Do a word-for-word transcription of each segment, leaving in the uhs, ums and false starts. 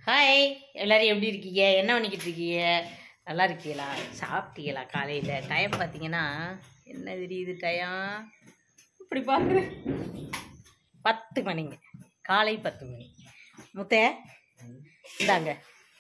Hi, எல்லோரும் எப்படி இருக்கீங்க? என்ன பண்ணிக்கிட்டு இருக்கீங்க? நல்லா இருக்கீங்களா? சாப்பிட்டீங்களா? காலையில் டைம் பார்த்தீங்கன்னா என்ன தெரியுது டைம்? இப்படி பார்க்குறேன், பத்து மணிங்க, காலை பத்து மணி. முத்தை இந்தாங்க.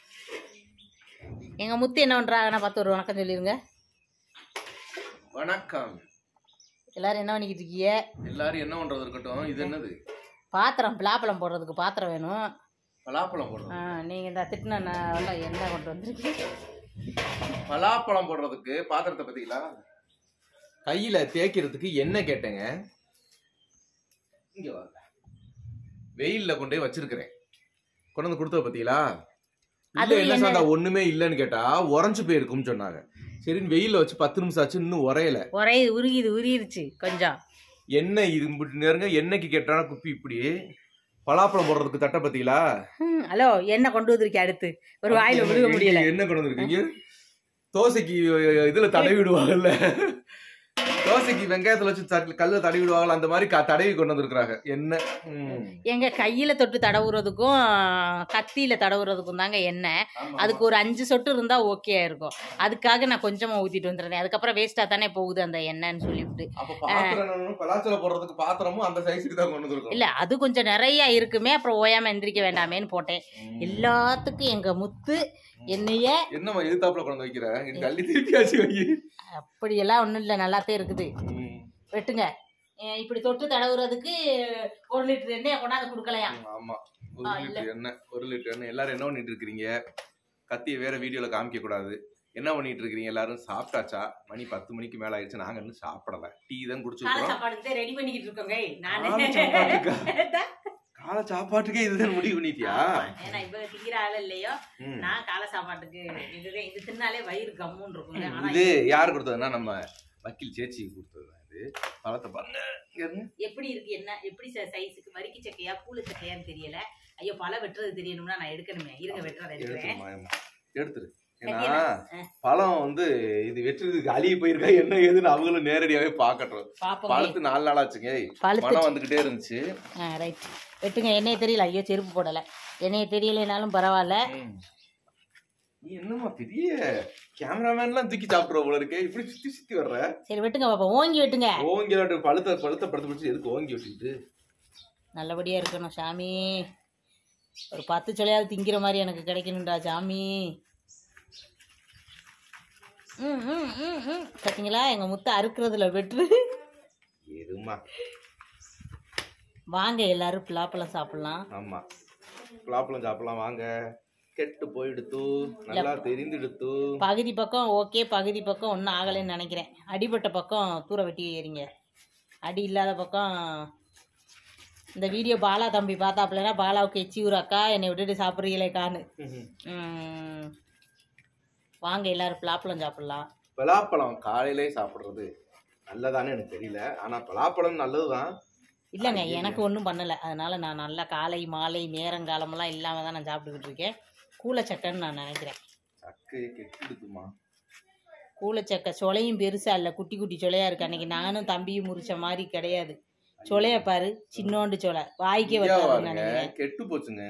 எங்கள் முத்து என்ன பண்ணுறாங்க? நான் பார்த்து ஒரு வணக்கம் சொல்லிடுங்க. வணக்கம். எல்லோரும் என்ன பண்ணிக்கிட்டு இருக்கீங்க? எல்லாரும் என்ன பண்ணுறது இருக்கட்டும். இது என்னது? பாத்திரம், பலாப்பழம் போடுறதுக்கு பாத்திரம் வேணும். பலாப்பழம் போடுறது? ஆ, நீங்கள் இந்த திட்டின எல்லாம் என்ன கொண்டு வந்துருக்கீங்க? பலாப்பழம் போடுறதுக்கு பாத்திரத்தை பார்த்தீங்களா? கையில தேய்க்கிறதுக்கு என்ன கேட்டேங்க. இங்க வாங்க, வெயில்ல கொண்டே வச்சிருக்கிறேன். கொண்டு வந்து கொடுத்த பார்த்தீங்களா? அது என்ன சாதா ஒண்ணுமே இல்லைன்னு கேட்டா உறைஞ்சு போயிருக்கும்னு சொன்னாங்க. சரின்னு வெயில்ல வச்சு பத்து நிமிஷம் ஆச்சு, இன்னும் உரையல. உரையுது, உருகிது, உருகிருச்சு கொஞ்சம். எண்ணெய் இது நேருங்க. எண்ணெய்க்கு கேட்டான குப்பி இப்படி. பலாப்பழம் போடுறதுக்கு தட்டை பார்த்தீங்களா? ஹலோ, என்ன கொண்டு வந்திருக்கேன்? அடுத்து ஒரு வாயில விழுக முடியல. என்ன கொண்டு வந்திருக்கீங்க? தோசைக்கு இதுல தடவி விடுவாங்கல்ல, தோசைக்கு வெங்காயத்துல வச்சு கல்ல தடவி விடுவாங்கல்ல, அந்த மாதிரி தடவி கொண்டு வந்திருக்கிறாங்க. என்ன எங்க கையில தொட்டு தடவுறதுக்கும் கத்தியில தடவுறதுக்கும் தாங்க எண்ணெய். அதுக்கு ஒரு அஞ்சு சொட்டு இருந்தா ஓகே இருக்கும். அதுக்காக நான் கொஞ்சமா ஊத்திட்டு வந்துருந்தேன். அதுக்கப்புறம் வேஸ்டா தானே போகுது அந்த எண்ணெய்ன்னு சொல்லிவிட்டு. பலாச்சல போடுறதுக்கு பாத்திரமும் அந்த சைஸுக்கு தான் கொண்டு வந்திருக்கோம். இல்ல, அது கொஞ்சம் நிறைய இருக்குமே, அப்புறம் ஓயாம எந்திரிக்க வேண்டாமேன்னு போட்டேன். எல்லாத்துக்கும் எங்க முத்து என்னைய என்னமா எதிர்த்தாப்புல கொண்டு வைக்கிறேன். கள்ளி திருப்பியாச்சு வை. அப்படியெல்லாம் ஒண்ணும் இல்ல, நல்லாத்தே இருக்குது. வெட்டுங்க. இப்படி தொட்டு தடவுறதுக்கு ஒரு லிட்டர் எண்ணெய் கொண்டாந்து கொடுக்கலையா? ஆமா, ஒரு லிட்டர் எண்ணெய், ஒரு லிட்டர் எண்ணெய். எல்லாரும் என்ன பண்ணிட்டு இருக்கிறீங்க? கத்திய வேற வீடியோல காமிக்க கூடாது. என்ன பண்ணிட்டு இருக்கீங்க? எல்லாரும் சாப்பிட்டாச்சா? மணி பத்து மணிக்கு மேல ஆயிடுச்சு. நாங்க இன்னும் சாப்பிடல. டீ தான் குடிச்சிருக்கோம். சாப்பாடுக்கு ரெடி பண்ணிக்கிட்டு இருக்கோங்க. காலை சாப்பாட்டுக்கே இதுதான் முடிவு பண்ணிட்டியா? ஏன்னா இப்ப திங்கிற ஆள் இல்லையோ, நான் காலை சாப்பாட்டுக்கு இதுதான். இது தின்னாலே வயிறு கம்முன்னு இருக்கும். இது யாரு கொடுத்ததுன்னா நம்ம வக்கீல் சேச்சி கொடுத்தது. இது பழத்தை பாருங்க எப்படி இருக்கு, என்ன எப்படி சைஸுக்கு, வரிக்கி சக்கையா கூழு சக்கையான்னு தெரியல. ஐயோ, பழம் வெட்டுறது தெரியணும்னா நான் எடுக்கணுமே. இருங்க, வெட்டுறதை எடுக்கிறேன். எடுத்துரு. ஏன்னா பழம் வந்து இது வெட்டுறதுக்கு அழிய போயிருக்கா என்ன ஏதுன்னு அவங்களும் நேரடியாவே பாக்கட்டும். பழத்து நாலு நாள் ஆச்சுங்க, பழம் வந்துகிட்டே இருந்துச்சு. ரைட், வெட்டுங்க. என்னைய தெரியல. ஐயோ, செருப்பு போடல. என்னைய தெரியலனாலும் பரவாயில்ல. நீ என்னமா பெரிய கேமராமேன் எல்லாம் தூக்கி சாப்பிடுற போல இருக்கே, இப்படி சுத்தி சுத்தி வர்ற. சரி, வெட்டுங்க பாப்பா. ஓங்கி வெட்டுங்க. ஓங்கி வெட்டு. பழுத்த பழுத்த படுத்து பிடிச்சி எதுக்கு ஓங்கி வெட்டிட்டு? நல்லபடியா இருக்கணும் சாமி. ஒரு பத்து சொலையாவது திங்கிற மாதிரி எனக்கு கிடைக்கணும்டா சாமி. ம் ம் ம் ம் பார்த்தீங்களா, எங்க முத்தை அறுக்கிறதுல வெட்டு. எதுமா வாங்க, எல்லாரும் பலாப்பழம் சாப்பிடலாம். ஆமா, பலாப்பழம் சாப்பிடலாம் வாங்க. கெட்டு போயிடுத்து, நல்லா தெரிந்துடுத்து. பகுதி பக்கம் ஓகே, பகுதி பக்கம் ஒன்றும் ஆகலைன்னு நினைக்கிறேன். அடிபட்ட பக்கம் தூர வெட்டி ஏறிங்க. அடி இல்லாத பக்கம். இந்த வீடியோ பாலா தம்பி பார்த்தாப்புலன்னா பாலாவுக்கு எச்சி ஊர் அக்கா என்னை விட்டுட்டு சாப்பிட்றீங்களே கான்னு. வாங்க, எல்லாரும் பலாப்பழம் சாப்பிடலாம். பலாப்பழம் காலையிலே சாப்பிட்றது நல்லதானே எனக்கு தெரியல, ஆனால் பலாப்பழம் நல்லதுதான். இல்லைங்க, எனக்கு ஒன்றும் பண்ணலை. அதனால நான் நல்லா காலை மாலை நேரங்காலமெல்லாம் இல்லாமல் தான் நான் சாப்பிட்டுக்கிட்டு இருக்கேன். கூலச்சக்கைன்னு நான் நினைக்கிறேன். சக்கை கெட்டுடுமா? கூலச்சக்கை சொலையும் பெருசா இல்லை, குட்டி குட்டி சொலையா இருக்கு. அன்னைக்கு நானும் தம்பியும் முறிச்ச மாதிரி கிடையாது. சொலைய பாரு, சின்னோண்டு சொலை, வாய்க்கே வச்சாருன்னு நினைக்கிறேன். கெட்டு போச்சுங்க.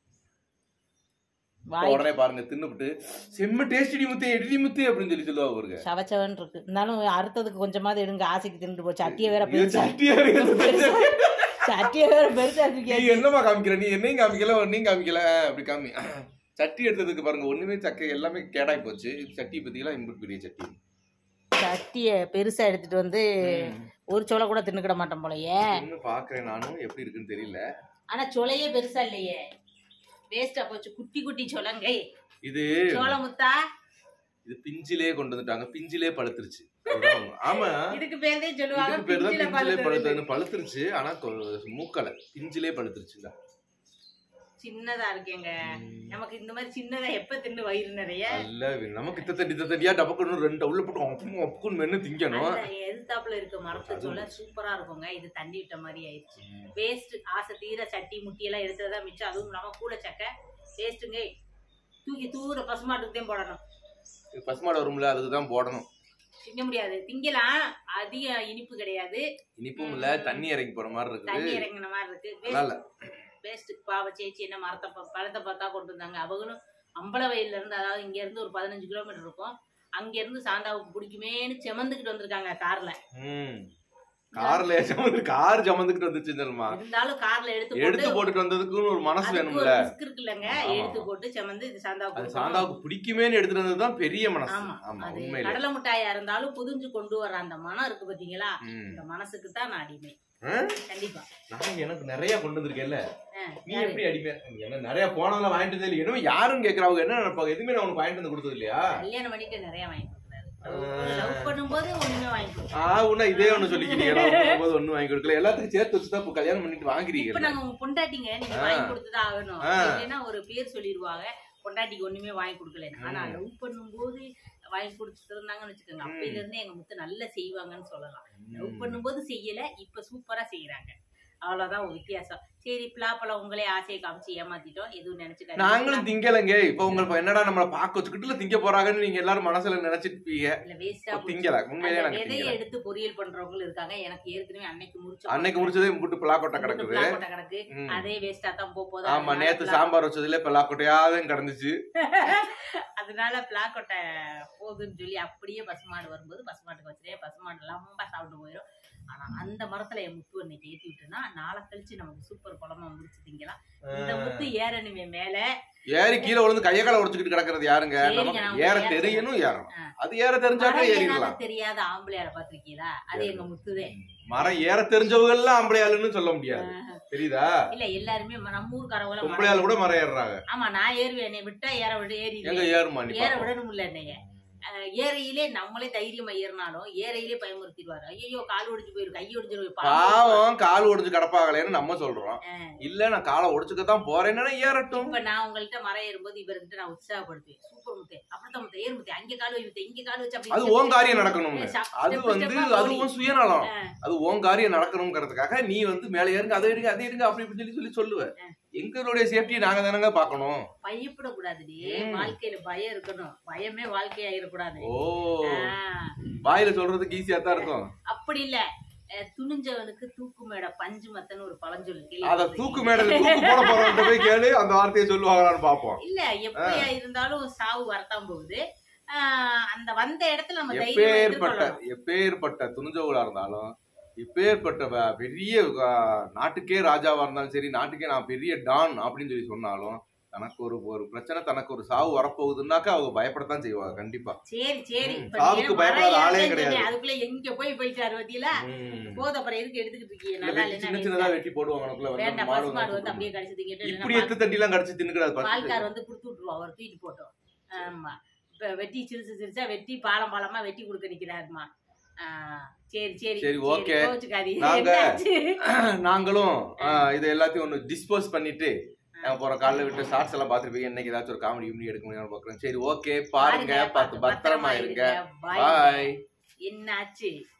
உடனே பாருங்க, தின்னுபிட்டு செம்ம டேஸ்டி முத்து எடி முத்து அப்படின்னு சொல்லி சொல்லுவா அவருக்கு. சவச்சவன் இருக்கு. இருந்தாலும் அறுத்ததுக்கு கொஞ்சமாவது எடுங்க, ஆசைக்கு தின்னுட்டு போச்சு. சட்டியை வேற பெருசா, சட்டியை வேற பெருசா இருக்கு. நீ என்னமா காமிக்கிற? நீ என்னையும் காமிக்கல, ஒன்னையும் காமிக்கல, அப்படி காமி. சட்டி எடுத்ததுக்கு பாருங்க, ஒண்ணுமே சக்கை எல்லாமே கேடாய் போச்சு. சட்டி பத்திங்களா? இம்புட் பெரிய சட்டி. சட்டிய பெருசா எடுத்துட்டு வந்து ஒரு சோளை கூட தின்னுக்கிட மாட்டேன் போலயே. இன்னும் பாக்குறேன் நானும், எப்படி இருக்குன்னு தெரியல. ஆனா சோளையே பெருசா இல்லையே, வேஸ்டா போச்சு. குட்டி குட்டி சோளங்க. இது சோளமுத்தா, இது பிஞ்சிலே கொண்டு வந்துட்டாங்க. பிஞ்சிலே பழுத்துருச்சு. ஆமா, இதுக்கு பேரே சொல்லுவாங்க பிஞ்சிலே பழுத்துன்னு. பழுத்துருச்சு, ஆனா மூக்கல, பிஞ்சிலே பழுத்துருச்சுங்க. சின்னதா இருக்கேங்க. நமக்கு இந்த மாதிரி சின்னதா எப்ப தின்னு வயிறு நிறைய இல்ல, நமக்கு இத்த தண்டி இத்த தண்டியா டபக்குன்னு ரெண்டு உள்ள போட்டு அப்பவும் அப்பக்கும் மென்னு திங்கணும். எதிர்த்தாப்புல இருக்க மரத்து சோள சூப்பரா இருக்குங்க. இது தண்டி விட்ட மாதிரி ஆயிடுச்சு. வேஸ்ட். ஆசை தீர சட்டி முட்டி எல்லாம் எடுத்ததா மிச்சம். அதுவும் இல்லாம கூல சக்கை வேஸ்ட்டுங்க. தூக்கி தூர பசுமாட்டுக்கு தான் போடணும். பசுமாடு வரும்ல, அதுக்கு தான் போடணும். திங்க முடியாது. திங்கலாம், அதிக இனிப்பு கிடையாது. இனிப்பும் இல்ல, தண்ணி இறங்கி போற மாதிரி இருக்கு. தண்ணி இறங்கின மாதிரி இருக்கு. பேஸ்ட்டுக்கு பாவ சேச்சி என்ன மரத்தை ப- பழத்தை பார்த்தா கொண்டு வந்தாங்க. அவங்களும் அம்பலவயல்ல இருந்து, அதாவது இங்க இருந்து ஒரு பதினஞ்சு கிலோமீட்டர் இருக்கும், அங்க இருந்து சாந்தாவுக்கு பிடிக்குமேன்னு செமந்துக்கிட்டு வந்திருக்காங்க கார்ல. கார்ல சமந்து கார் சமந்துக்கிட்டு வந்துச்சுமா, இருந்தாலும் கார்ல எடுத்து எடுத்து போட்டுட்டு வந்ததுக்குன்னு ஒரு மனசு வேணும்ல, ரிஸ்க் இருக்குல்லங்க. எடுத்து போட்டு செமந்து இது சாந்தாவுக்கு அது சாந்தாவுக்கு பிடிக்குமேன்னு எடுத்துட்டு வந்ததுதான் பெரிய மனசு. ஆமா ஆமா அது உண்மையிலே கடலை மிட்டாயா இருந்தாலும் புதிஞ்சு கொண்டு வர அந்த மனம் இருக்கு பாத்தீங்களா, இந்த மனசுக்கு தான் நான் அடிமை. கண்டிப்பா நான் எனக்கு நிறைய கொண்டு வந்திருக்கேன்ல, ஆ, நீ எப்படி அடிமை? என்ன நிறைய போனதெல்லாம் வாங்கிட்டு இல்லை, என்ன யாரும் கேக்குறாங்க, என்ன நினைப்பாங்க, எதுவுமே நான் உனக்கு வாங்கிட்டு வந்து கொடுத்தது இல்லையா? கல்யாணம் பண்ணிட்டு நிறைய வாங்கி கொடுக்குறாரு. லவ் பண்ணும்போது ஒண்ணுமே வாங்கி கொடுக்குறாரு. ஆ உன்ன இதே ஒண்ணு சொல்லிக்கிறீங்க, போது ஒண்ணும் வாங்கி கொடுக்கல, எல்லாத்தையும் சேர்த்து வச்சுதான் இப்ப கல்யாணம் பண்ணிட்டு வாங்குறீங்க. இப்ப நாங்க உங்க பொண்டாட்டிங்க, நீங்க வாங்கி கொடுத்துதான் ஆகணும். இல்லைன்னா ஒரு பேர் சொல்லிடுவாங்க பொண்டாட்டிக்கு ஒண்ணுமே வாங்கி கொடுக்கல. ஆனா லவ் பண்ணும்போது வாங்கி கொடுத்துட்டு இருந்தாங்கன்னு வச்சுக்கோங்க, அப்பையில இருந்தே எங்க முத்து நல்லா செய்வாங்கன்னு சொல்லலாம். லவ் பண்ணும்போது செய்யல, இப்ப சூப்பரா செய்யறாங்க. அவ்வளவுதான் ஒரு வித்தியாசம். சரி, பிளாப்பழம் உங்களே ஆசையை காமிச்சு ஏமாத்திட்டோம், எதுவும் நினைச்சுக்காதீங்க. நாங்களும் திங்கலங்க. இப்ப உங்களுக்கு என்னடா நம்மள பாக்க வச்சுக்கிட்டு திங்க போறாங்கன்னு நீங்க எல்லாரும் மனசுல நினைச்சிட்டு இருப்பீங்க. இல்ல வேஸ்டா திங்கல, உண்மையிலே நாங்க விதையை திங்கல. எடுத்து பொரியல் பண்றவங்களும் இருக்காங்க. எனக்கு ஏற்கனவே அன்னைக்கு முடிச்ச அன்னைக்கு முடிச்சதே முட்டு பிளாக்கொட்டை கிடக்குது, பிளாக்கொட்டை கிடக்கு. அதே வேஸ்டா தான் போகுது. ஆமா, நேத்து சாம்பார் வச்சதுல பிளாக்கொட்டையாவது கிடந்துச்சு. அதனால பிளாக்கொட்டை போகுதுன்னு சொல்லி அப்படியே பசுமாடு வரும்போது பசுமாட்டுக்கு வச்சிருக்கேன். பசுமாடு லம்பா சாப்பிட்டு போயிடும். ஆனா அந்த மரத்துல என் முத்து அன்னைக்கு ஏத்தி விட்டுனா நாளை கழிச்சு நமக்கு சூப்பர் குழம்பா முடிச்சு திங்கலாம். இந்த முத்து ஏறணுமே மேல, ஏறி கீழே விழுந்து கைய கால உடைச்சுக்கிட்டு கிடக்குறது யாருங்க? நமக்கு ஏற தெரியணும், ஏறணும். அது ஏற தெரிஞ்சாக்க ஏறிடலாம். தெரியாத ஆம்பளையால பாத்திருக்கீங்களா? அது எங்க முத்துதே. மரம் ஏற தெரிஞ்சவங்க எல்லாம் ஆம்பளையாளுன்னு சொல்ல முடியாது, தெரியுதா? இல்ல எல்லாருமே நம்ம ஊருக்காரவங்க பொம்பளையால கூட மரம் ஏறுறாங்க. ஆமா, நான் ஏறுவேன். என்னை விட்டா ஏற விட ஏறி எங்க ஏறுமா நீ? ஏற விடணும் இல்ல என்னைய. ஏறையிலே நம்மளே தைரியமா ஏறினாலும் ஏறையிலே பயமுறுத்திடுவாரு. ஐயோ கால் ஒடிஞ்சு போயிரு, கை ஒடிஞ்சு பாவம், கால் ஒடிஞ்சு கிடப்பாங்களேன்னு நம்ம சொல்றோம். இல்ல நான் காலை ஒடிச்சுக்கத்தான் போறேன்னா ஏறட்டும். இப்ப நான் உங்கள்கிட்ட மரம் ஏறும்போது இவர்கிட்ட நான் உற்சாகப்படுத்துவேன். சூப்பர் முத்தே, அப்படித்தான் முத்தே, ஏறு முத்தே, அங்க கால் வை, இங்க கால் வச்சு அப்படி. அது ஓன் காரியம் நடக்கணும். அது வந்து அதுவும் சுயநலம். அது ஓன் காரியம் நடக்கணும்ங்கிறதுக்காக நீ வந்து மேல ஏறுங்க, அதை எடுங்க, அதை எடுங்க, அப்படி சொல்லி சொல்லி சொல்லுவேன். எங்களுடைய சேஃப்டியை நாங்க தானங்க பாக்கணும். பயப்படக்கூடாதுடி, வாழ்க்கையில பயம் இருக்கணும். பயமே வாழ்க்கையா இருக்கக்கூடாது. ஓ, வாயில சொல்றதுக்கு ஈஸியா தான் இருக்கும். அப்படி இல்ல, துணிஞ்சவனுக்கு தூக்கு மேடை பஞ்சு மத்தன்னு ஒரு பழஞ்சொல்லு. அத தூக்கு மேடையில தூக்கு போட போறவங்க போய் கேளு, அந்த வார்த்தையை சொல்லுவாங்களான்னு பாப்போம். இல்ல எப்படியா இருந்தாலும் சாவு வரத்தான் போகுது. அந்த வந்த இடத்துல நம்ம எப்பேற்பட்ட எப்பேற்பட்ட துணிஞ்சவங்களா இருந்தாலும், இப்பேற்பட்ட பெரிய நாட்டுக்கே ராஜாவா இருந்தாலும் சரி, நாட்டுக்கே நான் பெரிய டான் அப்படின்னு சொல்லி சொன்னாலும், தனக்கு ஒரு ஒரு பிரச்சனை, தனக்கு ஒரு சாவு வரப்போகுதுன்னாக்கா அவங்க பயப்படத்தான் செய்வாங்க கண்டிப்பா. சரி சரி, சாவுக்கு பயப்படாத ஆளே கிடையாது. அதுக்குள்ள எங்க போய் போயிட்டாரு வத்தியில போத, அப்புறம் எதுக்கு எடுத்துக்கிட்டு இருக்கீங்க? நல்லா இல்ல, சின்ன சின்னதா வெட்டி போடுவாங்க. வேண்டாம், பசுமாடு வந்து அப்படியே கடிச்சு திங்கிட்டு இப்படி எத்து தண்டி எல்லாம் கடிச்சு தின்னுக்கிறாரு. பால்கார் வந்து குடுத்து விட்டுருவா, அவர் தூக்கிட்டு போட்டோம். ஆமா, இப்ப வெட்டி சிறுசு சிறுசா வெட்டி பாலம் பாலமா வெட்டி கொடுக்க நிக்கிறாருமா. சரி சரி சரி, ஓகே. நாங்க நாங்களும் இதை எல்லாத்தையும் ஒண்ணு டிஸ்போஸ் பண்ணிட்டு போற காலைல விட்டு ஷார்ட்ஸ் எல்லாம் பாத்துருப்பீங்க. இன்னைக்கு ஏதாச்சும் ஒரு காமெடி இப்படி எடுக்க முடியும் பாக்குறேன். சரி, ஓகே, பாருங்க, பார்த்து பத்திரமா இருங்க. பாய். என்னாச்சு?